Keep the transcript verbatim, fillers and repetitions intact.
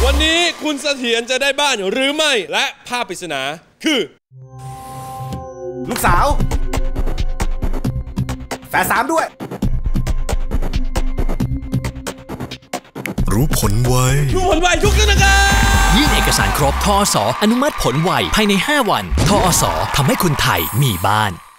วันนี้คุณเสถียรจะได้บ้านหรือไม่และภาพปริศนาคือลูกสาวแฝดสามด้วยรู้ผลไวรู้ผลไวทุกธนาคารยื่นเอกสารครบทอสอนุมัติผลไวภายในห้าวันทอสทำให้คุณไทยมีบ้าน